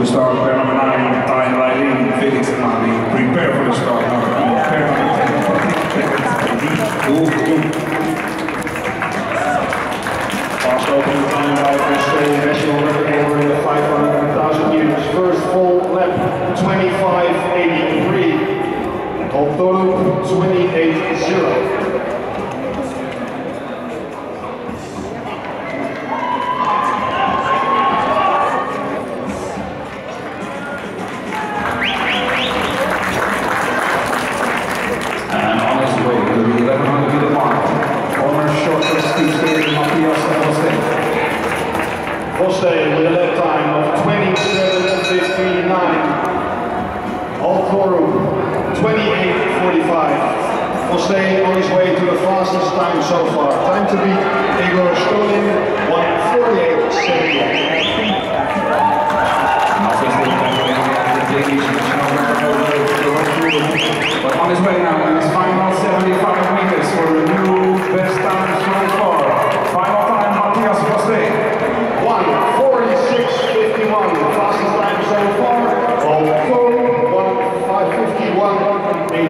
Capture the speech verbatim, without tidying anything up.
start, pair number nine, Ty Riley, Felix and Mali. Prepare for the start now. Pair number ten, fast open the time by Australia national record over the five hundred thousand meters. First full lap, twenty-five eighty-three. Top total, twenty-eight zero. Foster with a lap time of twenty-seven fifty-nine. Altoru twenty-eight forty-five. Foster on his way to the fastest time so far. Time to beat Igor Stolin one